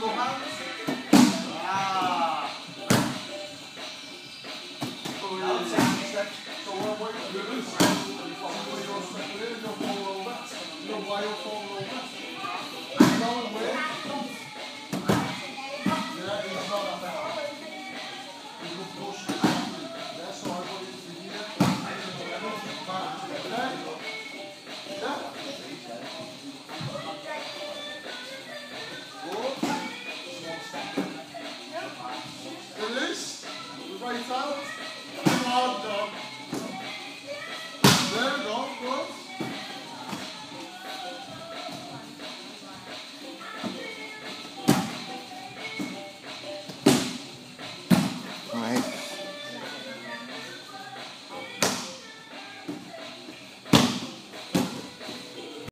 Double hands. Ah. So what you do is you follow your step in, you roll over, you wire